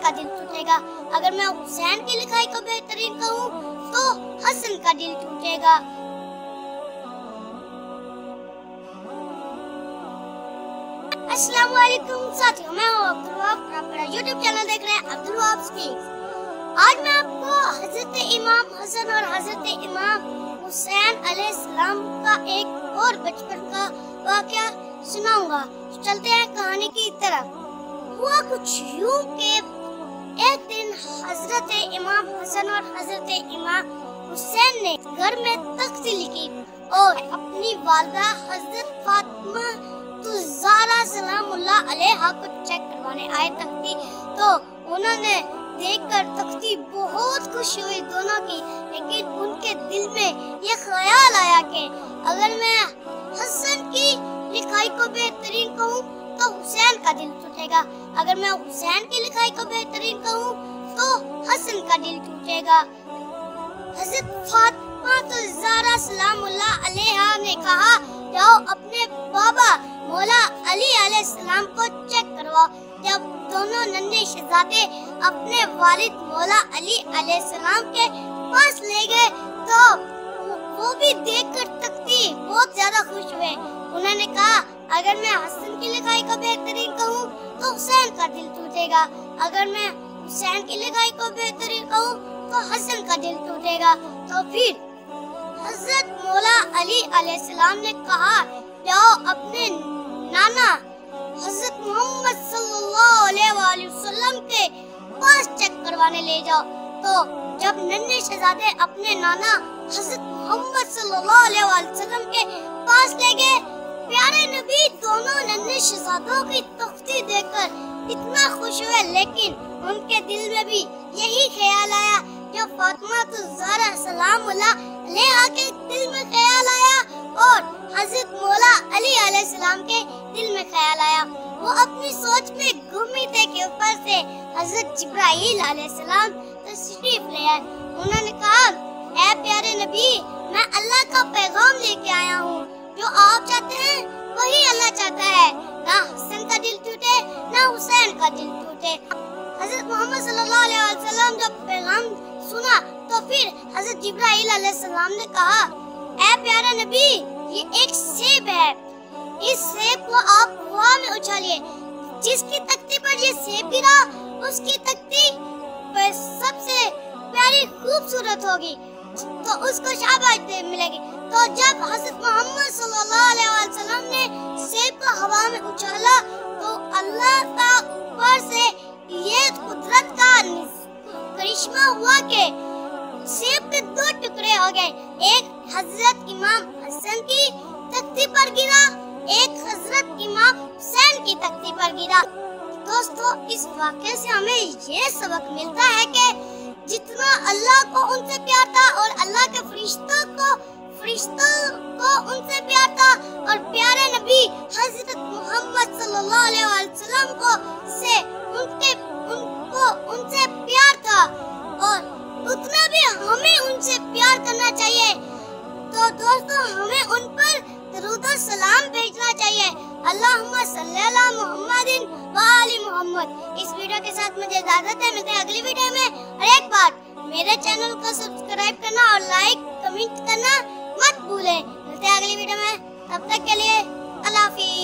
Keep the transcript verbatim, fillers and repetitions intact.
का दिल टूटेगा। अगर मैं हुसैन की लिखाई को बेहतरीन कहूँ तो हसन का दिल टूटेगा। अस्सलाम वालेकुम साथियों, मैं हूँ अब्दुल वहाब, आप मेरा यूट्यूब चैनल देख रहे हैं अब्दुल वहाब स्पीक्स। आज मैं आपको हजरत इमाम हसन और हजरत इमाम हुसैन अलैहिस्सलाम का एक और बचपन का वाक़या सुनाऊंगा। चलते हैं कहानी की तरफ। हुआ कुछ यूं कि एक दिन हजरत इमाम हसन और हजरत इमाम हुसैन ने घर में तख्ती लिखी और अपनी वालिदा हजरत फातिमा ज़हरा सलामुल्लाह अलैहा को चेक करवाने आए तख्ती। तो उन्होंने देखकर तख्ती बहुत खुश हुई दोनों की, लेकिन उनके दिल में ये ख्याल आया कि अगर मैं हसन की लिखाई को बेहतरीन कहूँ तो हुसैन का दिल टूटेगा, अगर मैं हुसैन की लिखाई को बेहतरीन कहूँ तो हसन का दिल टूटेगा। हजरत फातिमा ज़हरा सलामुल्लाह अलैहा ने कहा, जाओ अपने बाबा मौला अली अलैहिस्सलाम को चेक करवाओ। जब दोनों नन्हे शहजादे अपने वालिद मौला अली अलैहिस्सलाम के पास ले गए तो वो भी देखकर तख्ती बहुत ज्यादा खुश हुए। उन्होंने कहा, अगर मैं हसन की लिखाई को बेहतरीन कहूँ तो हुसैन का दिल टूटेगा, अगर मैं हुसैन की लिखाई को बेहतरीन कहूँ तो हसन का दिल टूटेगा। तो फिर हजरत मौला अली अलैहिस्सलाम ने कहा, जाओ अपने नाना हजरत मोहम्मद सल्लल्लाहु अलैहि वसल्लम के पास चेक करवाने ले जाओ। तो जब नन्हे शहजादे अपने नाना हजरत मोहम्मद सल्लल्लाहु अलैहि वसल्लम के पास ले गए, प्यारे नबी दोनों नन्हे शहजादों की तख्ती देखकर इतना खुश हुए, लेकिन उनके दिल में भी यही ख्याल आया जो फातिमा ज़हरा सलामुल्लाह अलैहा के दिल में ख्याल आया और हजरत मौला अली अलैहिस्सलाम के दिल में ख्याल आया। वो अपनी सोच में गुम ही थे कि ऊपर से हजरत जिब्राइल अलैहिस्सलाम तशरीफ ले आए। उन्होंने कहा, ऐ प्यारे नबी, मैं अल्लाह का पैगाम लेके आया हूँ, जो आप चाहते हैं वही अल्लाह चाहता है, ना हसन का दिल टूटे ना हुसैन का दिल टूटे। हजरत मोहम्मद सल्लल्लाहु अलैहि वसल्लम जब पैगाम सुना तो फिर हजरत जिब्राइल अलैहिस्सलाम ने कहा, ऐ प्यारा नबी, ये एक सेब है, इस सेब को आप हवा में उछालिए, जिसकी तख्ती पर ये सेब गिरा उसकी तख्ती पर सबसे प्यारी खूबसूरत होगी, तो उसको शाबाश मिलेगी। तो जब हजरत मोहम्मद सल्लल्लाहु अलैहि वसल्लम ने सेब को हवा में उछाला तो अल्लाह का ऊपर से ये कुदरत का करिश्मा हुआ कि सेब के दो टुकड़े हो गए, एक हजरत इमाम हसन की तख्ती पर गिरा, एक हजरत इमाम हुसैन की तख्ती पर गिरा। दोस्तों, इस वाक़े से हमें ये सबक मिलता है कि जितना अल्लाह को उनसे प्यार था और अल्लाह के फरिश्तों को फरिश्तों को उनसे प्यार था और प्यारे नबी हजरत मोहम्मद सल्लल्लाहु अलैहि वसल्लम को से उनके उनको उनसे प्यार था और उतना भी हमें उनसे प्यार करना चाहिए। तो दोस्तों, हमें उन पर दरूद और सलाम भेजना चाहिए। अल्लाहुम्मा सल्ली अला मुहम्मदिन व आलि मुहम्मद। इस वीडियो के साथ मुझे इजाजत है, मिलते हैं अगली वीडियो में। और एक बात, मेरे चैनल को सब्सक्राइब करना और लाइक कमेंट करना मत भूलें। मिलते हैं अगली वीडियो में, तब तक के लिए अल्लाह हाफिज़।